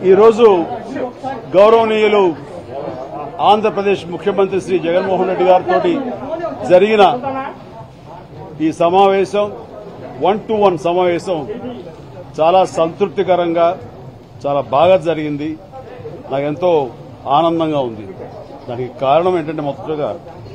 ఈరోజు గౌరవనీయులు ఆంధ్రప్రదేశ్ ముఖ్యమంత్రి శ్రీ జగన్మోహన్ రెడ్డి గారితో జరిగిన ఈ సమావేశం 1-to-1 సమావేశం చాలా సంతృప్తికరంగా చాలా బాగా జరిగింది. నాకెంతో ఆనందంగా ఉంది. దానికి కారణం ఏంటంటే మొదటగా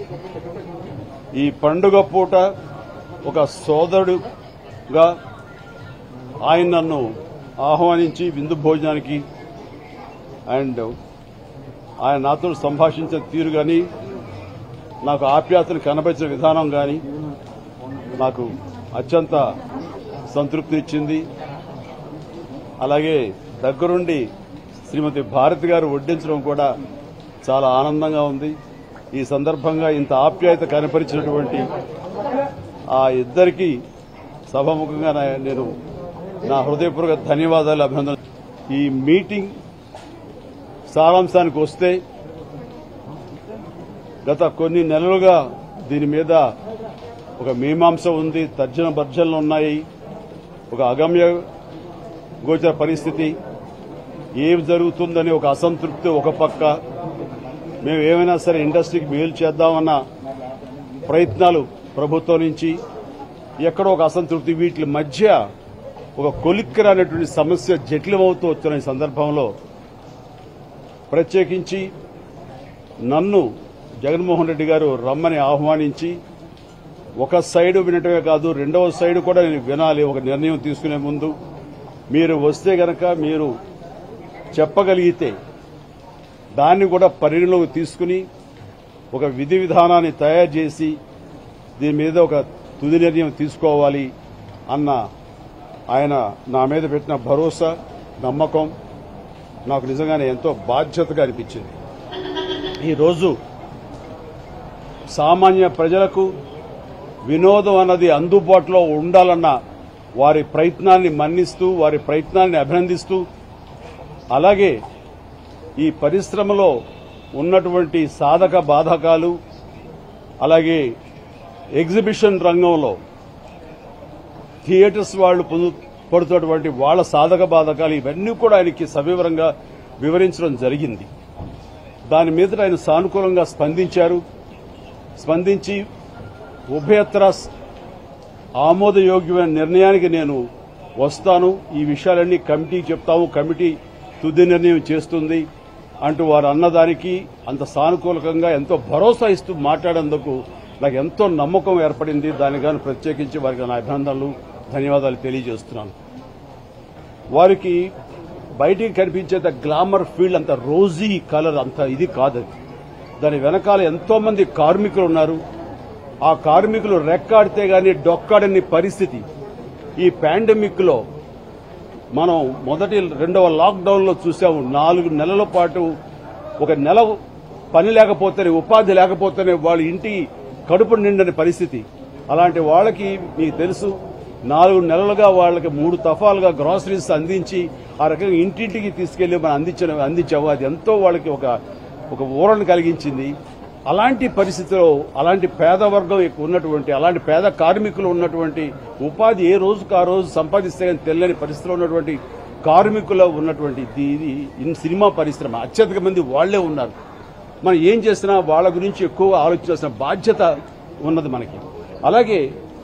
ఈ పండుగ పూట ఒక సోదరుడుగా ఆయన నన్ను ఆహ్వానించి విందు భోజనానికి అండ్ ఆయన నాతో సంభాషించిన తీరు కానీ నాకు ఆప్యాయతను కనబరిచిన విధానం కానీ నాకు అత్యంత సంతృప్తినిచ్చింది. అలాగే దగ్గరుండి శ్రీమతి భారతి గారు వడ్డించడం కూడా చాలా ఆనందంగా ఉంది. ఈ సందర్భంగా ఇంత ఆప్యాయత కనపరిచినటువంటి ఆ ఇద్దరికి సభాముఖంగా నేను నా హృదయపూర్వక ధన్యవాదాలు, అభినందనలు. ఈ మీటింగ్ సారాంశానికి వస్తే గత కొన్ని నెలలుగా దీని మీద ఒక మీమాంస ఉంది, తర్జన భర్జనలు ఉన్నాయి, ఒక అగమ్య గోచర పరిస్థితి, ఏం జరుగుతుందని ఒక అసంతృప్తి ఒక పక్క, మేము ఏమైనా సరే ఇండస్ట్రీకి మేలు చేద్దామన్న ప్రయత్నాలు ప్రభుత్వం నుంచి, ఎక్కడో ఒక అసంతృప్తి, వీటి మధ్య ఒక కొలిక్కరనేటువంటి సమస్య జటిలమవుతూ వచ్చిన ఈ సందర్భంలో ప్రత్యేకించి నన్ను జగన్మోహన్ రెడ్డి గారు రమ్మని ఆహ్వానించి ఒక సైడు వినటమే కాదు, రెండవ సైడు కూడా నేను వినాలి. ఒక నిర్ణయం తీసుకునే ముందు మీరు వస్తే గనక మీరు చెప్పగలిగితే దాన్ని కూడా పరిగణలోకి తీసుకుని ఒక విధి విధానాన్ని తయారు చేసి దీని మీద ఒక తుది నిర్ణయం తీసుకోవాలి అన్న ఆయన నా మీద పెట్టిన భరోసా, నమ్మకం నాకు నిజంగానే ఎంతో బాధ్యతగా అనిపించింది. ఈరోజు సామాన్య ప్రజలకు వినోదం అన్నది అందుబాటులో ఉండాలన్న వారి ప్రయత్నాన్ని మన్నిస్తూ, వారి ప్రయత్నాన్ని అభినందిస్తూ, అలాగే ఈ పరిశ్రమలో ఉన్నటువంటి సాధక బాధకాలు, అలాగే ఎగ్జిబిషన్ రంగంలో థియేటర్స్ వాళ్లు పడుతున్నటువంటి వాళ్ల సాధక బాధకాలు ఇవన్నీ కూడా ఆయనకి సవివరంగా వివరించడం జరిగింది. దాని మీద ఆయన సానుకూలంగా స్పందించి ఉభయత్ర ఆమోదయోగ్యమైన నిర్ణయానికి నేను వస్తాను, ఈ విషయాలన్నీ కమిటీకి చెప్తాము, కమిటీ తుది నిర్ణయం చేస్తుంది అంటూ వారు అన్నదానికి అంత సానుకూలంగా ఎంతో భరోసా ఇస్తూ మాట్లాడేందుకు నాకు ఎంతో నమ్మకం ఏర్పడింది. దానికి గాను ప్రత్యేకించి వారికి నా అభినందనలు, ధన్యవాదాలు తెలియజేస్తున్నాను. వారికి బయటికి కనిపించేంత గ్లామర్ ఫీల్డ్, అంత రోజీ కలర్, అంత ఇది కాదు. దాని వెనకాల ఎంతో మంది కార్మికులు ఉన్నారు. ఆ కార్మికులు రెక్కాడితే గాని డొక్కాడని పరిస్థితి. ఈ పాండమిక్ లో మనం రెండవ లాక్డౌన్ లో చూసాము. 4 నెలల పాటు ఒక నెల పని లేకపోతేనే, ఉపాధి లేకపోతేనే వాళ్ళ ఇంటి కడుపు నిండని పరిస్థితి. అలాంటి వాళ్ళకి మీకు తెలుసు, 4 నెలలుగా వాళ్ళకి 3 దఫాలుగా గ్రాసరీస్ అందించి ఆ రకంగా ఇంటింటికి తీసుకెళ్లి మనం అందించాము. అది ఎంతో వాళ్ళకి ఒక ఊరను కలిగించింది. అలాంటి పరిస్థితిలో అలాంటి పేద వర్గం ఉన్నటువంటి, అలాంటి పేద కార్మికులు ఉన్నటువంటి, ఉపాధి ఏ రోజుకు ఆ రోజు సంపాదిస్తే కానీ తెలియని పరిస్థితిలో ఉన్నటువంటి కార్మికులు ఉన్నటువంటి ఇది సినిమా పరిశ్రమ అత్యధిక మంది వాళ్లే ఉన్నారు. మనం ఏం చేసినా వాళ్ళ గురించి ఎక్కువగా ఆలోచించాల్సిన బాధ్యత ఉన్నది మనకి. అలాగే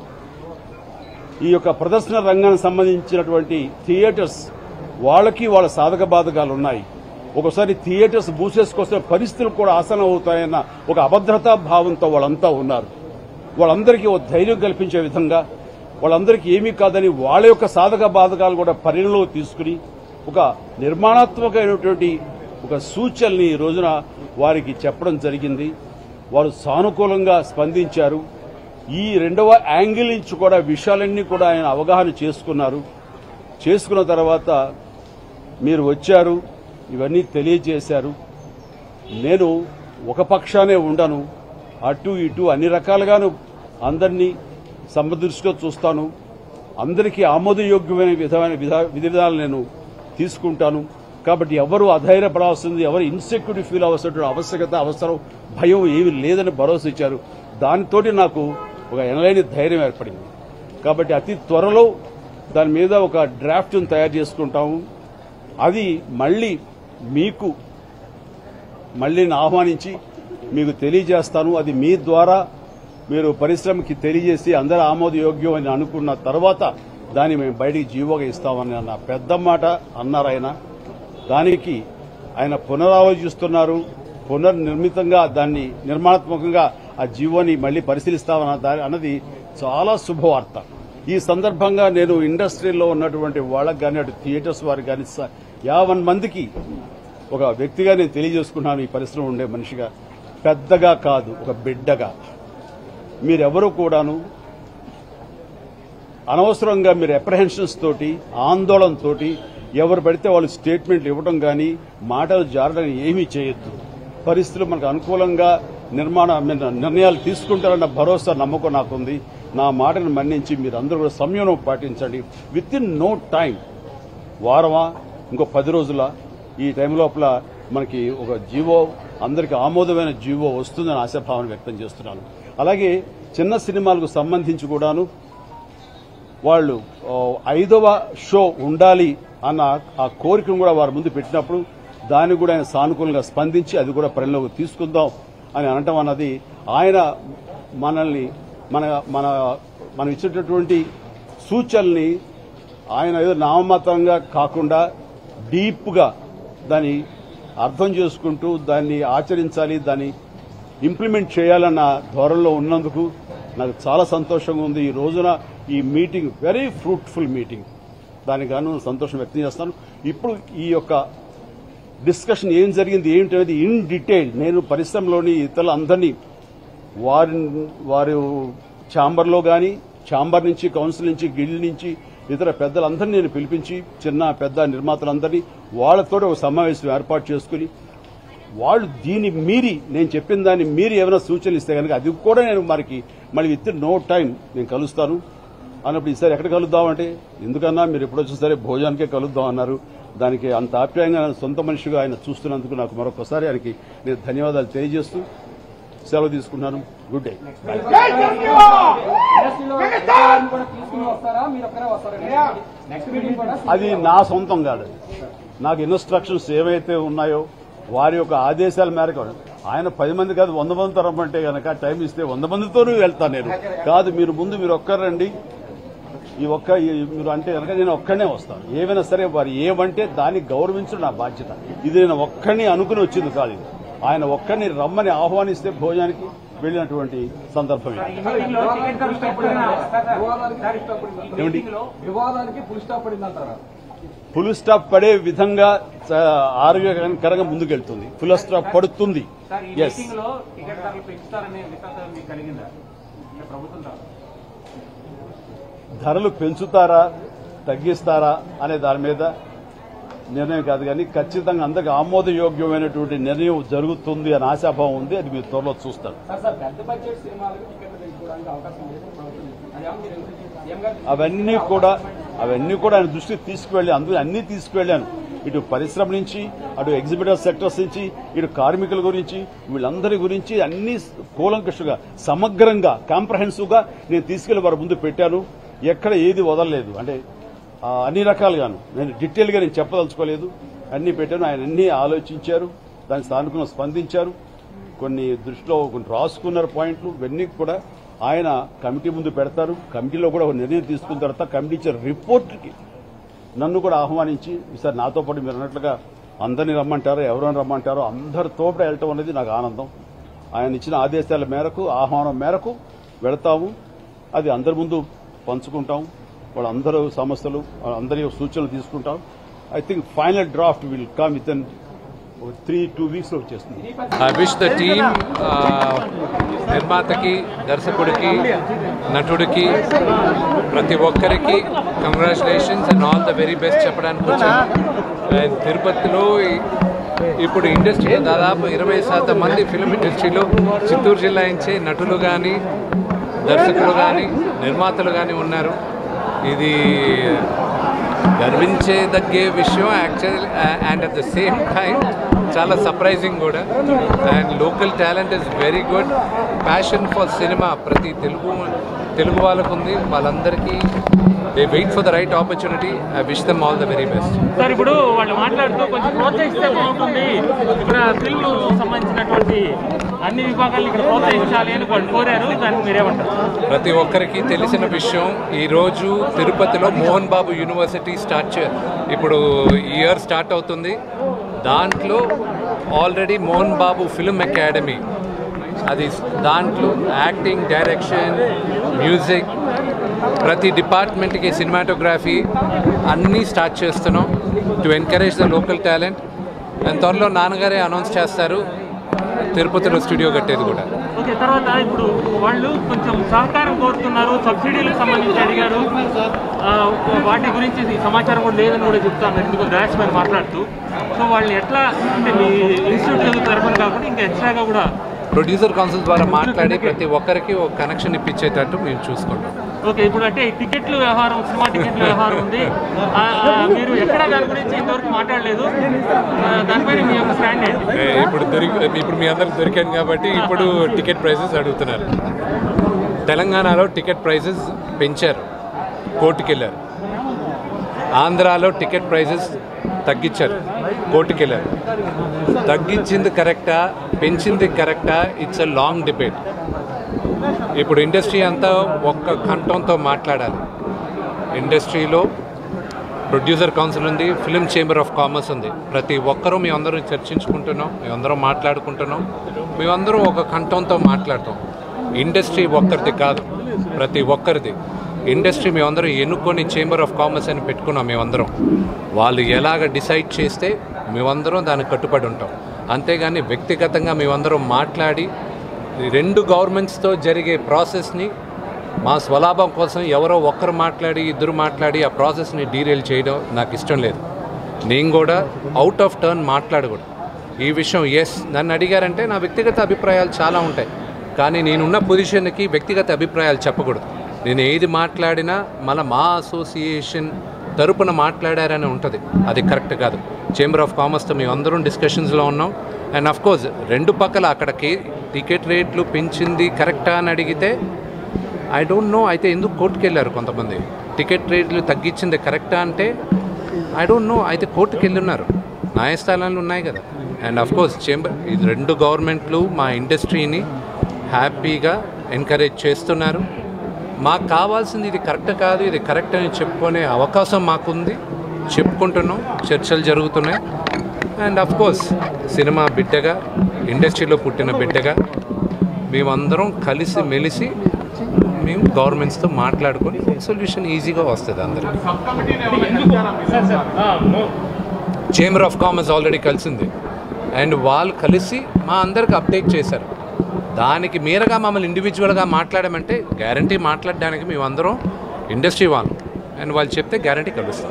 ఈ యొక్క ప్రదర్శన రంగానికి సంబంధించినటువంటి థియేటర్స్ వాళ్ళకి వాళ్ళ సాధక బాధకాలు ఉన్నాయి. ఒకసారి థియేటర్స్ మూసేసుకొస్తే పరిస్థితులు కూడా ఆసనం అవుతాయన్న ఒక అభద్రతా భావంతో వాళ్ళంతా ఉన్నారు. వాళ్ళందరికీ ఒక ధైర్యం కల్పించే విధంగా, వాళ్ళందరికీ ఏమీ కాదని వాళ్ళ యొక్క సాధక బాధకాలు కూడా పరిగణలోకి తీసుకుని ఒక నిర్మాణాత్మకమైనటువంటి ఒక సూచనల్ని ఈ రోజున వారికి చెప్పడం జరిగింది. వారు సానుకూలంగా స్పందించారు. ఈ రెండవ యాంగిల్ నుంచి కూడా విషయాలన్నీ కూడా ఆయన అవగాహన చేసుకున్న తర్వాత మీరు వచ్చారు, ఇవన్నీ తెలియజేశారు. నేను ఒక పక్షానే ఉండను, అటు ఇటు అన్ని రకాలుగాను అందరినీ సమదృష్టిగా చూస్తాను. అందరికీ ఆమోదయోగ్యమైన విధి విధానాలు నేను తీసుకుంటాను. కాబట్టి ఎవరు అధైర్యపడాల్సింది, ఎవరు ఇన్సెక్యూరిటీ ఫీల్ అవ్వాల్సిన ఆవశ్యకత, అవసరం, భయం ఏమీ లేదని భరోసా ఇచ్చారు. దానితోటి నాకు ఒక ఎనలేని ధైర్యం ఏర్పడింది. కాబట్టి అతి త్వరలో దాని మీద ఒక డ్రాఫ్ట్ను తయారు చేసుకుంటాము. అది మళ్ళీ ఆహ్వానించి మీకు తెలియజేస్తాను. అది మీ ద్వారా మీరు పరిశ్రమకి తెలియజేసి అందరూ ఆమోదయోగ్యం అని అనుకున్న తర్వాత దాన్ని మేము బయటికి జీవోగా ఇస్తామని అన్న పెద్ద మాట అన్నారు ఆయన. దానికి ఆయన పునరాలోచిస్తున్నారు, పునర్నిర్మితంగా దాన్ని నిర్మాణాత్మకంగా ఆ జీవోని మళ్లీ పరిశీలిస్తామన్న అన్నది చాలా శుభవార్త. ఈ సందర్భంగా నేను ఇండస్ట్రీలో ఉన్నటువంటి వాళ్ళకి కానీ అటు థియేటర్స్ వారికి కానీ 50 మందికి ఒక వ్యక్తిగా నేను తెలియజేసుకున్నాను. ఈ పరిశ్రమ ఉండే మనిషిగా, పెద్దగా కాదు, ఒక బిడ్డగా మీరెవరూ కూడాను అనవసరంగా మీరు అప్రహెన్షన్స్ తోటి, ఆందోళనతోటి ఎవరు పడితే వాళ్ళు స్టేట్మెంట్లు ఇవ్వడం కానీ మాటలు జారడం ఏమీ చేయొద్దు. పరిస్థితులు మనకు అనుకూలంగా నిర్ణయాలు తీసుకుంటారన్న భరోసా, నమ్మకం నాకుంది. నా మాటను మన్నించి మీరందరూ కూడా సంయమనం పాటించండి. విత్ ఇన్ నో టైం, వారమా ఇంకో 10 రోజుల ఈ టైం లోపల మనకి ఒక జీవో, అందరికీ ఆమోదమైన జీవో వస్తుందని ఆశాభావం వ్యక్తం చేస్తున్నాను. అలాగే చిన్న సినిమాలకు సంబంధించి కూడాను వాళ్ళు 5వ షో ఉండాలి అన్న ఆ కోరికను కూడా వారి ముందు పెట్టినప్పుడు దాన్ని కూడా ఆయన సానుకూలంగా స్పందించి అది కూడా పరిగణలోకి తీసుకుందాం అని అనటం అన్నది ఆయన మనం ఇచ్చేటటువంటి సూచనల్ని ఆయన ఏదో నామమాత్రంగా కాకుండా డీప్గా దాన్ని అర్థం చేసుకుంటూ దాన్ని ఆచరించాలి, దాన్ని ఇంప్లిమెంట్ చేయాలన్న ధోరణిలో ఉన్నందుకు నాకు చాలా సంతోషంగా ఉంది. ఈ రోజున ఈ మీటింగ్ వెరీ ఫ్రూట్ఫుల్ మీటింగ్, దానికి గాను సంతోషం వ్యక్తం చేస్తాను. ఇప్పుడు ఈ యొక్క డిస్కషన్ ఏం జరిగింది ఏమిటి అనేది ఇన్ డీటెయిల్ నేను పరిశ్రమలోని ఇతరులందరినీ వారి ఛాంబర్లో కానీ, ఛాంబర్ నుంచి, కౌన్సిల్ నుంచి, గిల్డ్ నుంచి ఇతర పెద్దలందరినీ నేను పిలిపించి, చిన్న పెద్ద నిర్మాతలందరినీ వాళ్ళతో ఒక సమావేశం ఏర్పాటు చేసుకుని వాళ్ళు దీన్ని మీరి, నేను చెప్పిన దాన్ని మీరి ఏమైనా సూచనలు ఇస్తే కనుక అది కూడా నేను మళ్ళీ విత్ నో టైం నేను కలుస్తాను అన్నప్పుడు ఈసారి ఎక్కడ కలుద్దామంటే, ఎందుకన్నా మీరు ఎప్పుడొచ్చినా సరే భోజనానికే కలుద్దాం అన్నారు. దానికి అంత ఆప్యాయంగా సొంత మనిషిగా ఆయన చూస్తున్నందుకు నాకు మరొకసారి ఆయనకి నేను ధన్యవాదాలు తెలియజేస్తూ సెలవు తీసుకున్నాను. Good day. అది నా సొంతం కాదు, నాకు ఇన్స్ట్రక్షన్స్ ఏవైతే ఉన్నాయో వారి యొక్క ఆదేశాల మేరకు ఆయన 10 మంది కాదు 100 మందితో రమ్మంటే కనుక టైం ఇస్తే 100 మందితోనూ వెళ్తాను నేను. కాదు మీరు ఒక్కరండి, మీరు అంటే కనుక నేను ఒక్కడనే వస్తాను. ఏమైనా సరే వారు ఏమంటే దాన్ని గౌరవించడం నా బాధ్యత. ఇది నేను ఒక్కడిని అనుకుని వచ్చింది కాదు, ఇది ఆయన ఒక్కడిని రమ్మని ఆహ్వానిస్తే భోజనానికి వెళ్ళినటువంటి సందర్భం. ఫుల్ స్టాప్ పడే విధంగా ఆరోగ్యకరంగా ముందుకెళ్తుంది. ఫుల్ స్టాప్ పడుతుంది. ఎస్, ధరలు పెంచుతారా తగ్గిస్తారా అనే దాని మీద నిర్ణయం కాదు, కానీ ఖచ్చితంగా అందరికి ఆమోదయోగ్యమైనటువంటి నిర్ణయం జరుగుతుంది అని ఆశాభావం ఉంది. అది మీరు త్వరలో చూస్తారు. అవన్నీ కూడా ఆయన దృష్టికి తీసుకువెళ్ళి అందులో అన్ని తీసుకువెళ్ళాను. ఇటు పరిశ్రమ నుంచి, అటు ఎగ్జిబిటర్ సెక్టర్స్ నుంచి, ఇటు కార్మికుల గురించి, వీళ్ళందరి గురించి అన్ని కూలంకషంగా, సమగ్రంగా, కాంప్రహెన్సివ్ గా నేను తీసుకెళ్లి వారి ముందు పెట్టాను. ఎక్కడ ఏది వదలలేదు. అంటే అన్ని రకాలుగాను నేను డీటెయిల్ గా నేను చెప్పదలుచుకోలేదు. అన్ని పెట్టాను. ఆయన అన్ని ఆలోచించారు, దానికి సానుకూలంగా స్పందించారు. కొన్ని దృష్టిలో కొన్ని రాసుకున్నారు పాయింట్లు. ఇవన్నీ కూడా ఆయన కమిటీ ముందు పెడతారు. కమిటీలో కూడా ఒక నిర్ణయం తీసుకున్న తర్వాత కమిటీ ఇచ్చే రిపోర్ట్కి నన్ను కూడా ఆహ్వానించి, ఈసారి నాతో పాటు మీరు అన్నట్లుగా అందరినీ రమ్మంటారో ఎవరైనా రమ్మంటారో అందరితో కూడా వెళ్ళటం అనేది నాకు ఆనందం. ఆయన ఇచ్చిన ఆదేశాల మేరకు, ఆహ్వానం మేరకు వెళతాము. అది అందరి ముందు పంచుకుంటాం. వాళ్ళందరూ సమస్యలు, అందరి సూచనలు తీసుకుంటాం. I think final draft will come with in 3-2 weeks లో వచ్చేస్తుంది. ఐ విష్ ద టీమ్, నిర్మాతకి, దర్శకుడికి, నటుడికి, ప్రతి ఒక్కరికి congratulations and all the very best చెప్పడానికి వచ్చాను. అండ్ తిరుపతిలో ఇప్పుడు ఇండస్ట్రీలో దాదాపు 20% మంది ఫిలిం ఇండస్ట్రీలో చిత్తూరు జిల్లా నుంచే నటులు కానీ, దర్శకులు కానీ, నిర్మాతలు కానీ ఉన్నారు. ఇది గర్వించేదగ్గే విషయం actual, and at the same time చాలా సర్ప్రైజింగ్ కూడా. And local talent is very good. Passion for cinema ప్రతి తెలుగు తెలుగు వాళ్ళకు ఉంది, వాళ్ళందరికీ they wait for the right opportunity. I wish them all the very best. Sir ఇప్పుడు వాళ్ళు మాట్లాడుతూ కొంచెం ప్రోత్సహిస్తే బాగుంటుంది, ఇక్కడ ఫిల్మ్ సంబంధించినటువంటి అన్ని విభాగాలను ఇక్కడ ప్రోత్సహించాలి అని వాళ్ళు కోరారు, దానికి మీరేమంటారు? ప్రతి ఒక్కరికి తెలిసిన విషయం, ఈరోజు తిరుపతిలో మోహన్ బాబు యూనివర్సిటీ ఇప్పుడు ఇయర్ స్టార్ట్ అవుతుంది. దాంట్లో already Mohan Babu film academy, అది దాంట్లో యాక్టింగ్, డైరెక్షన్, మ్యూజిక్, ప్రతి డిపార్ట్మెంట్కి సినిమాటోగ్రఫీ అన్నీ స్టార్ట్ చేస్తున్నాం to encourage the local talent. And త్వరలో నాన్నగారే అనౌన్స్ చేస్తారు తిరుపతిలో స్టూడియో కట్టేది కూడా. ఓకే, తర్వాత ఇప్పుడు వాళ్ళు కొంచెం సహకారం కోరుతున్నారు, సబ్సిడీలకు సంబంధించి అడిగారు, వాటి గురించి సమాచారం కూడా లేదని కూడా చెప్తాను ఎందుకు డాష్ పైన మాట్లాడుతూ. సో వాళ్ళు ఎట్లా అంటే మీ ఇన్స్టిట్యూట్ తరఫున కాకుండా ఇంకా ఎక్స్ట్రాగా కూడా ప్రొడ్యూసర్ కౌన్సిల్ ద్వారా మాట్లాడి ప్రతి ఒక్కరికి ఒక కనెక్షన్ ఇప్పించేటట్టు మేము చూసుకుంటాం. ఓకే, ఇప్పుడు అంటే టికెట్ల వ్యవహారం, సినిమా టికెట్ల వ్యవహారం ఉంది, మీరు ఎక్కడ దాని గురించి ఇంతవరకు మాట్లాడలేదు, దానిపైన మీ యొక్క స్టాండ్ ఏంటి? ఇప్పుడు మీ అందరికి దొరికాను కాబట్టి ఇప్పుడు టికెట్ ప్రైజెస్ అడుగుతున్నారు. తెలంగాణలో టికెట్ ప్రైజెస్ పెంచారు, కోర్టుకు వెళ్ళారు. ఆంధ్రాలో టికెట్ ప్రైజెస్ తగ్గించారు, కోర్టుకు వెళ్ళారు. తగ్గించింది కరెక్టా, పెంచింది కరెక్టా, ఇట్స్ అ లాంగ్ డిబేట్. ఇప్పుడు ఇండస్ట్రీ అంతా ఒక్క కంఠంతో మాట్లాడాలి. ఇండస్ట్రీలో ప్రొడ్యూసర్ కౌన్సిల్ ఉంది, ఫిల్మ్ చేంబర్ ఆఫ్ కామర్స్ ఉంది. ప్రతి ఒక్కరూ మేమందరం చర్చించుకుంటున్నాం, మేమందరం మాట్లాడుకుంటున్నాం, మేమందరం ఒక కంఠంతో మాట్లాడతాం. ఇండస్ట్రీ ఒక్కరిది కాదు, ప్రతి ఒక్కరిది. ఇండస్ట్రీ మేమందరం ఎన్నుకొని చేంబర్ ఆఫ్ కామర్స్ అని పెట్టుకున్నాం. మేమందరం వాళ్ళు ఎలాగ డిసైడ్ చేస్తే మేమందరం దానికి కట్టుబడి ఉంటాం. అంతేగాని వ్యక్తిగతంగా మేమందరం మాట్లాడి రెండు గవర్నమెంట్స్తో జరిగే ప్రాసెస్ని మా స్వలాభం కోసం ఎవరో ఒక్కరు మాట్లాడి ఇద్దరు మాట్లాడి ఆ ప్రాసెస్ని డీరేల్ చేయడం నాకు ఇష్టం లేదు. నేను కూడా అవుట్ ఆఫ్ టర్న్ మాట్లాడకూడదు ఈ విషయం. ఎస్, నన్ను అడిగారంటే నా వ్యక్తిగత అభిప్రాయాలు చాలా ఉంటాయి, కానీ నేనున్న పొజిషన్కి వ్యక్తిగత అభిప్రాయాలు చెప్పకూడదు. నేను ఏది మాట్లాడినా మళ్ళీ మా అసోసియేషన్ తరపున మాట్లాడారని ఉంటుంది, అది కరెక్ట్ కాదు. చేంబర్ ఆఫ్ కామర్స్తో మేము అందరం డిస్కషన్స్లో ఉన్నాం. అండ్ అఫ్కోర్స్ రెండు పక్కల అక్కడికి టికెట్ రేట్లు పెంచింది కరెక్టా అని అడిగితే ఐ డోంట్ నో. అయితే ఎందుకు కోర్టుకు వెళ్ళారు కొంతమంది? టికెట్ రేట్లు తగ్గించింది కరెక్టా అంటే ఐ డోంట్ నో. అయితే కోర్టుకు వెళ్ళున్నారు, న్యాయస్థానాలు ఉన్నాయి కదా. అండ్ అఫ్కోర్స్ ఇది రెండు గవర్నమెంట్లు మా ఇండస్ట్రీని హ్యాపీగా ఎంకరేజ్ చేస్తున్నారు. మాకు కావాల్సింది ఇది కరెక్ట్ కాదు, ఇది కరెక్ట్ అని చెప్పుకునే అవకాశం మాకుంది, చెప్పుకుంటున్నాం, చర్చలు జరుగుతున్నాయి. అండ్ అఫ్కోర్స్ సినిమా బిడ్డగా, ఇండస్ట్రీలో పుట్టిన బిడ్డగా మేమందరం కలిసి మెలిసి మేము గవర్నమెంట్స్తో మాట్లాడుకొని సొల్యూషన్ ఈజీగా వస్తుంది అందరికీ. చేంబర్ ఆఫ్ కామర్స్ ఆల్రెడీ కలిసింది అండ్ వాళ్ళు కలిసి మా అందరికి అప్డేట్ చేశారు. దానికి మీరగా మమ్మల్ని ఇండివిజువల్గా మాట్లాడమంటే గ్యారంటీ మాట్లాడడానికి మేమందరం ఇండస్ట్రీ వాళ్ళు అండ్ వాళ్ళు చెప్తే గ్యారంటీ కలుస్తాం.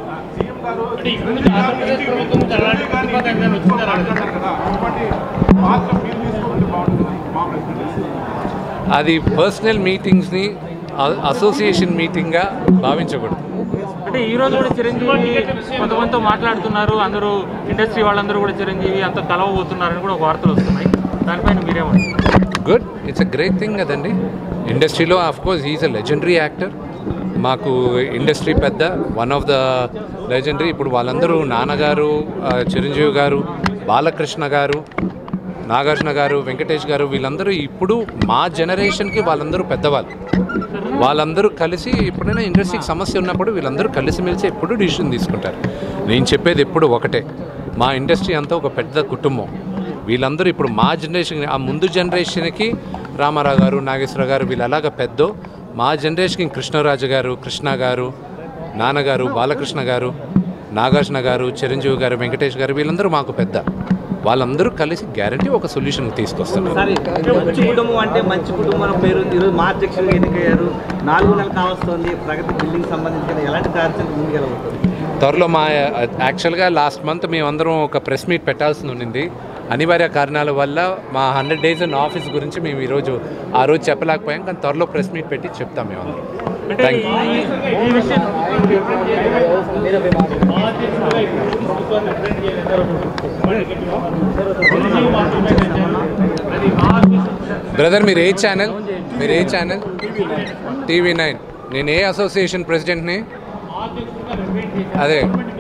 అది పర్సనల్ మీటింగ్స్ని అసోసియేషన్ మీటింగ్గా భావించకూడదు. అంటే ఈరోజు కూడా చిరంజీవి కొంతమందితో మాట్లాడుతున్నారు, అందరూ ఇండస్ట్రీ వాళ్ళందరూ కూడా చిరంజీవి అంత కలవబోతున్నారని కూడా వార్తలు వస్తున్నాయి, దానిపైన మీరేమంటారు? Good, it's a great thing కదండి. ఇండస్ట్రీలో of course he is a legendary actor. మాకు ఇండస్ట్రీ పెద్ద, వన్ ఆఫ్ ద లెజెండరీ. ఇప్పుడు వాళ్ళందరూ నాన్నగారు, చిరంజీవి గారు, బాలకృష్ణ గారు, నాగార్జున గారు, వెంకటేష్ గారు, వీళ్ళందరూ ఇప్పుడు మా జనరేషన్కి వాళ్ళందరూ పెద్దవాళ్ళు. వాళ్ళందరూ కలిసి ఎప్పుడైనా ఇండస్ట్రీకి సమస్య ఉన్నప్పుడు వీళ్ళందరూ కలిసిమెలిసి ఎప్పుడు డిసిషన్ తీసుకుంటారు. నేను చెప్పేది ఎప్పుడు ఒకటే, మా ఇండస్ట్రీ అంతా ఒక పెద్ద కుటుంబం. వీళ్ళందరూ ఇప్పుడు మా జనరేషన్, ఆ ముందు జనరేషన్కి రామారావు గారు, నాగేశ్వర గారు వీళ్ళు అలాగా పెద్దో, మా జనరేషన్కి కృష్ణరాజు గారు, కృష్ణ గారు, నాన్నగారు, బాలకృష్ణ గారు, నాగార్జున గారు, చిరంజీవి గారు, వెంకటేష్ గారు వీళ్ళందరూ మాకు పెద్ద. వాళ్ళందరూ కలిసి గ్యారంటీ ఒక సొల్యూషన్ తీసుకొస్తున్నారు. మంచి కుటుంబం అంటే మంచి కుటుంబం పేరు ఈరోజు మా అధ్యక్షులు ఎన్నికయ్యారు, 4 నెలలు కావస్తుంది. ప్రగతి బిల్డింగ్ సంబంధించిన ఎలాంటి కార్యక్రమం ముందుకెళ్ళబోతుంది? త్వరలో మా యాక్చువల్గా లాస్ట్ మంత్ మేమందరం ఒక ప్రెస్ మీట్ పెట్టాల్సి ఉండింది. అనివార్య కారణాల వల్ల మా 100 days ఇన్ ఆఫీస్ గురించి మేము ఈరోజు ఆ రోజు చెప్పలేకపోయాం, కానీ త్వరలో ప్రెస్ మీట్ పెట్టి చెప్తాం మేమందరం. Thank you. బ్రదర్ మీరు ఏ ఛానల్ TV9 నేను ఏ అసోసియేషన్ ప్రెసిడెంట్ని అదే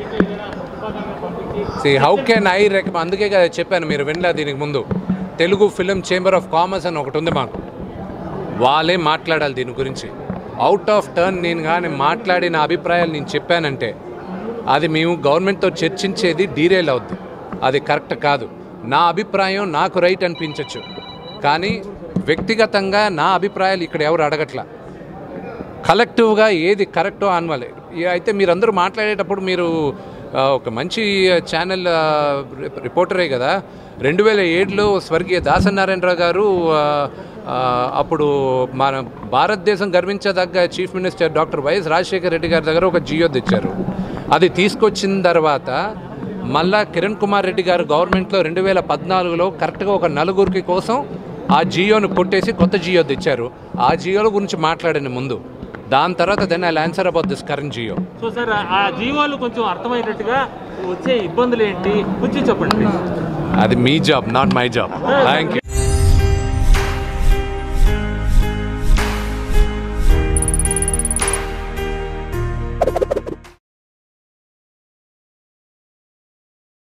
హౌ కెన్ ఐ అందుకే కదా చెప్పాను మీరు వినలే దీనికి ముందు Telugu film chamber of commerce అని ఒకటి ఉంది మాకు వాళ్ళే మాట్లాడాలి దీని గురించి అవుట్ ఆఫ్ టర్న్ నేను కానీ మాట్లాడిన అభిప్రాయాలు నేను చెప్పానంటే అది మేము గవర్నమెంట్తో చర్చించేది డీరేల్ అవుద్ది అది కరెక్ట్ కాదు నా అభిప్రాయం నాకు రైట్ అనిపించవచ్చు కానీ వ్యక్తిగతంగా నా అభిప్రాయాలు ఇక్కడ ఎవరు అడగట్లా కలెక్టివ్గా ఏది కరెక్టో అనివాలి అయితే మీరందరూ మాట్లాడేటప్పుడు మీరు ఒక మంచి ఛానల్ రిపోర్టరే కదా 2007లో స్వర్గీయ దాసనారాయణరావు గారు అప్పుడు మన భారతదేశం గర్వించదగ్గ chief minister doctor YS Rajasekhara Reddy గారి దగ్గర ఒక జియో తెచ్చారు అది తీసుకొచ్చిన తర్వాత మళ్ళా కిరణ్ కుమార్ రెడ్డి గారు గవర్నమెంట్లో 2014లో కరెక్ట్గా ఒక నలుగురికి కోసం ఆ జియోను కొట్టేసి కొత్త జియో తెచ్చారు ఆ జియోల గురించి మాట్లాడిన ముందు దాని తర్వాత then I answer about this current GO so sir ఆ జియోలు కొంచెం అర్థమయ్యేటట్టుగా వచ్చే ఇబ్బందులు ఏంటి కొంచెం చెప్పండి అది మీ job not my job thank you